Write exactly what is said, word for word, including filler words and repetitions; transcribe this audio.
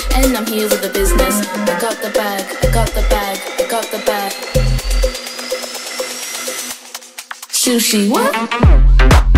and I'm here with the business. I got the bag, I got the bag, I got the bag. Sushi, what?